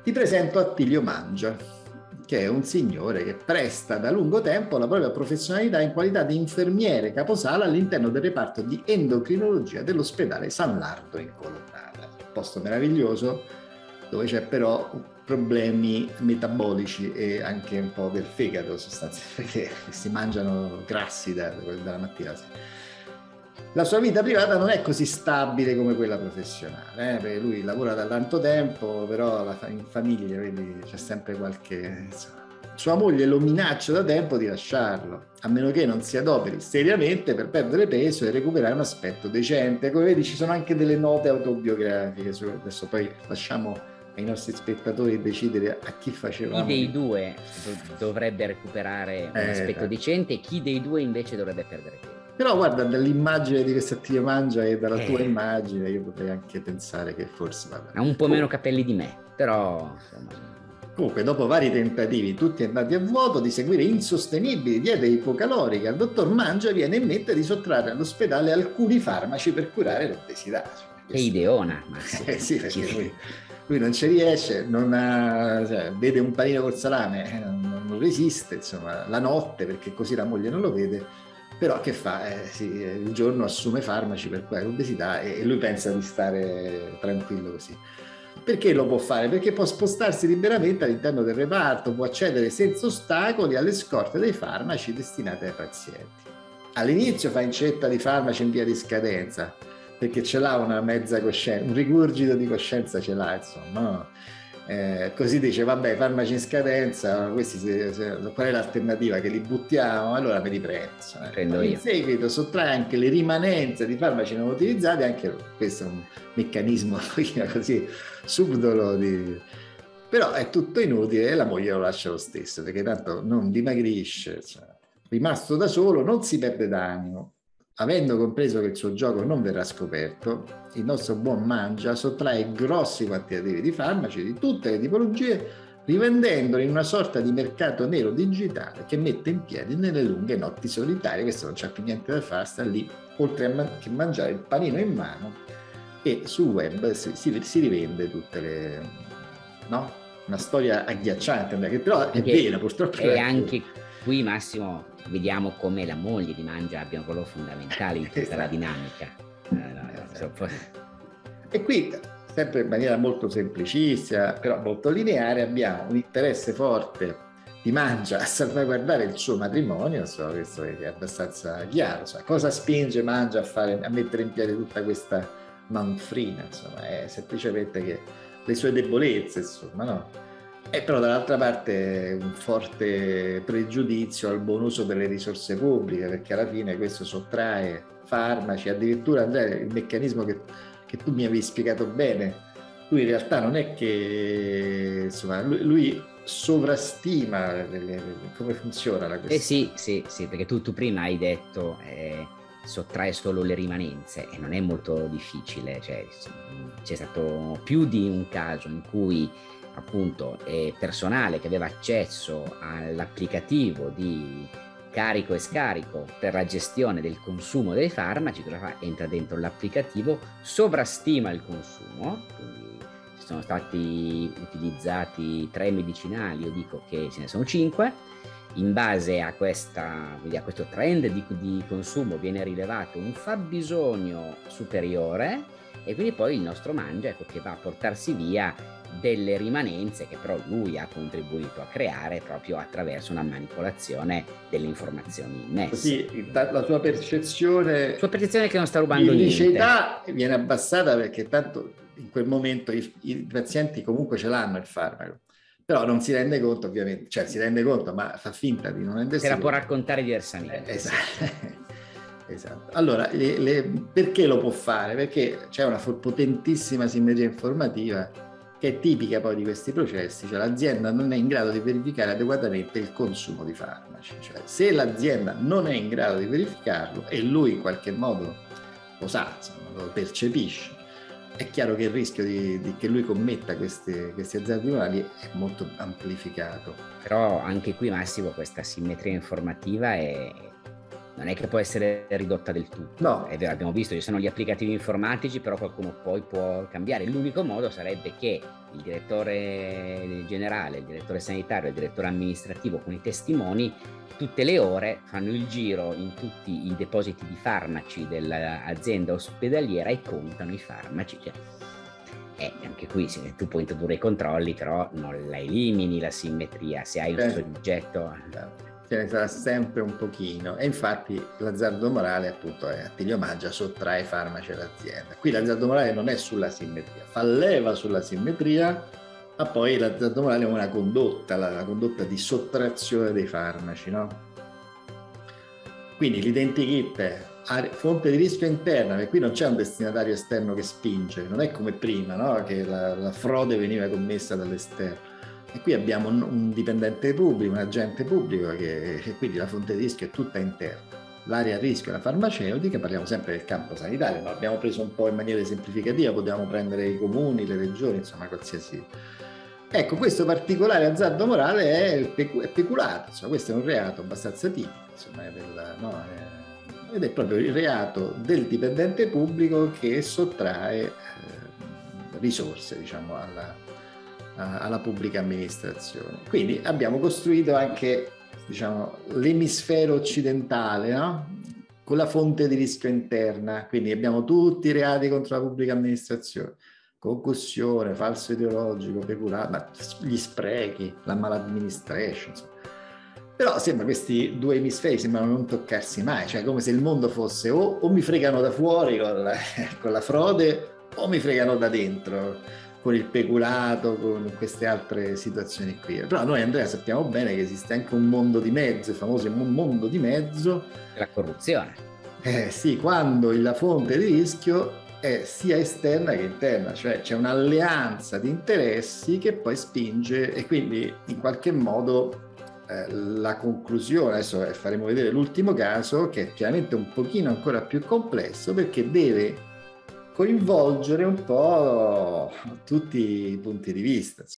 Ti presento Attilio Mangia, che è un signore che presta da lungo tempo la propria professionalità in qualità di infermiere caposala all'interno del reparto di endocrinologia dell'ospedale San Lardo in Colonnata. Un posto meraviglioso dove c'è però problemi metabolici e anche un po' del fegato sostanzialmente, perché si mangiano grassi dalla mattina alla sera. La sua vita privata non è così stabile come quella professionale, perché lui lavora da tanto tempo, però in famiglia vedi, c'è sempre qualche... Insomma. Sua moglie lo minaccia da tempo di lasciarlo, a meno che non si adoperi seriamente per perdere peso e recuperare un aspetto decente. Come vedi ci sono anche delle note autobiografiche, adesso poi lasciamo ai nostri spettatori decidere a chi facevamo. Chi dei due dovrebbe recuperare un aspetto decente e chi dei due invece dovrebbe perdere peso. Però guarda, dall'immagine di questo Attilio Mangia e dalla tua immagine io potrei anche pensare che forse ha un po' meno capelli di me, però insomma... Comunque, dopo vari tentativi, tutti andati a vuoto, di seguire insostenibili diete ipocaloriche, al dottor Mangia viene in mente di sottrarre all'ospedale alcuni farmaci per curare l'obesità. Che ideona! Sì, perché lui non ci riesce, vede un panino col salame, non resiste, insomma, la notte, perché così la moglie non lo vede. Però che fa? Il giorno assume farmaci per curare l'obesità e lui pensa di stare tranquillo così. Perché lo può fare? Perché può spostarsi liberamente all'interno del reparto, può accedere senza ostacoli alle scorte dei farmaci destinati ai pazienti. All'inizio fa incetta di farmaci in via di scadenza, perché ce l'ha una mezza coscienza, un rigurgito di coscienza ce l'ha, insomma, no? Così dice, vabbè, farmaci in scadenza, questi qual è l'alternativa? Che li buttiamo? Allora me li prendo. In seguito sottrae anche le rimanenze di farmaci non utilizzati, anche questo è un meccanismo così subdolo, però è tutto inutile e la moglie lo lascia lo stesso, perché tanto non dimagrisce, rimasto da solo non si perde d'animo. Avendo compreso che il suo gioco non verrà scoperto, il nostro buon Mangia sottrae grossi quantitativi di farmaci di tutte le tipologie, rivendendoli in una sorta di mercato nero digitale che mette in piedi nelle lunghe notti solitarie. Questo non c'è più niente da fare, sta lì, oltre che mangiare il panino in mano, e sul web si rivende tutte le... no? Una storia agghiacciante, che però è vera, purtroppo. E anche qui, Massimo, vediamo come la moglie di Mangia abbia un ruolo fondamentale in tutta la dinamica. E qui, sempre in maniera molto semplicistica, però molto lineare, abbiamo un interesse forte di Mangia a salvaguardare il suo matrimonio, questo è abbastanza chiaro. Cosa spinge Mangia a mettere in piedi tutta questa manfrina? Insomma, è semplicemente che le sue debolezze, insomma, no? E però dall'altra parte un forte pregiudizio al buon uso delle risorse pubbliche, perché alla fine questo sottrae farmaci, addirittura Andrea, il meccanismo che tu mi avevi spiegato bene, lui in realtà non è che, insomma, lui sovrastima come funziona la questione. Sì, perché tu prima hai detto sottrae solo le rimanenze e non è molto difficile, cioè c'è stato più di un caso in cui appunto personale che aveva accesso all'applicativo di carico e scarico per la gestione del consumo dei farmaci, cosa fa? Entra dentro l'applicativo, sovrastima il consumo, quindi ci sono stati utilizzati 3 medicinali, io dico che ce ne sono 5, in base a questo trend di consumo viene rilevato un fabbisogno superiore e quindi poi il nostro Mangia, che va a portarsi via delle rimanenze che però lui ha contribuito a creare proprio attraverso una manipolazione delle informazioni immesse. Così la sua percezione che non sta rubando niente. L'illiceità viene abbassata perché tanto in quel momento i pazienti comunque ce l'hanno il farmaco, però non si rende conto, ovviamente, cioè si rende conto ma fa finta di non rendersi conto. Se la può conto. raccontare diversamente. Esatto. Allora, perché lo può fare? Perché c'è una potentissima simmetria informativa che è tipica poi di questi processi, cioè l'azienda non è in grado di verificare adeguatamente il consumo di farmaci, cioè se l'azienda non è in grado di verificarlo e lui in qualche modo lo sa, insomma, lo percepisce, è chiaro che il rischio che lui commetta questi azzardi criminali è molto amplificato. Però anche qui, Massimo, questa simmetria informativa è non è che può essere ridotta del tutto. No. È vero, abbiamo visto, ci sono gli applicativi informatici, però qualcuno poi può cambiare. L'unico modo sarebbe che il direttore generale, il direttore sanitario, il direttore amministrativo con i testimoni tutte le ore fanno il giro in tutti i depositi di farmaci dell'azienda ospedaliera e contano i farmaci. Cioè, anche qui tu puoi introdurre i controlli, però non la elimini la simmetria se hai un soggetto. Ce ne sarà sempre un pochino, e infatti l'azzardo morale appunto è Attilio Maggia, sottrae farmaci all'azienda. Qui l'azzardo morale non è sulla simmetria, fa leva sulla simmetria, ma poi l'azzardo morale è una condotta, la condotta di sottrazione dei farmaci, no? Quindi l'identikit fonte di rischio interna, perché qui non c'è un destinatario esterno che spinge, non è come prima, no? Che la frode veniva commessa dall'esterno. E qui abbiamo un dipendente pubblico, un agente pubblico, e quindi la fonte di rischio è tutta interna. L'area a rischio è la farmaceutica, parliamo sempre del campo sanitario, ma abbiamo preso un po' in maniera esemplificativa, potevamo prendere i comuni, le regioni, insomma qualsiasi. Ecco, questo particolare azzardo morale è peculato, insomma, questo è un reato abbastanza tipico, insomma, ed è proprio il reato del dipendente pubblico che sottrae risorse, diciamo, alla pubblica amministrazione. Quindi abbiamo costruito anche, diciamo, l'emisfero occidentale, no? Con la fonte di rischio interna, quindi abbiamo tutti i reati contro la pubblica amministrazione, concussione, falso ideologico, peculato, gli sprechi, la maladministration, insomma. Però sembra questi due emisferi sembrano non toccarsi mai, cioè come se il mondo fosse o mi fregano da fuori con la frode o mi fregano da dentro con il peculato, con queste altre situazioni qui. Però noi, Andrea, sappiamo bene che esiste anche un mondo di mezzo, il famoso mondo di mezzo. La corruzione. Sì, quando la fonte di rischio è sia esterna che interna, cioè c'è un'alleanza di interessi che poi spinge, e quindi in qualche modo la conclusione, adesso faremo vedere l'ultimo caso, che è chiaramente un pochino ancora più complesso, perché deve coinvolgere un po' tutti i punti di vista.